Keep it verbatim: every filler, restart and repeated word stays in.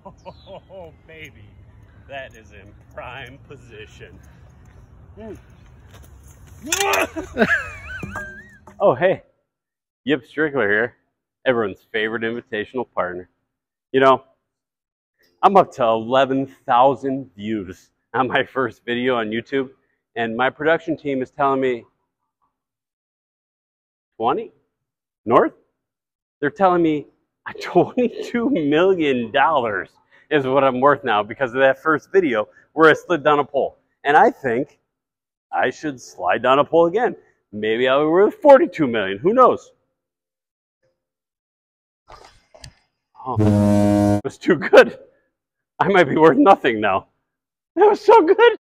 Oh, baby. That is in prime position. Mm. Oh, hey. Yip Strickler here. Everyone's favorite invitational partner. You know, I'm up to eleven thousand views on my first video on YouTube, and my production team is telling me twenty? North? They're telling me twenty-two million dollars is what I'm worth now because of that first video where I slid down a pole. And I think I should slide down a pole again. Maybe I'll be worth forty-two million dollars. Who knows? Oh, it was too good. I might be worth nothing now. That was so good.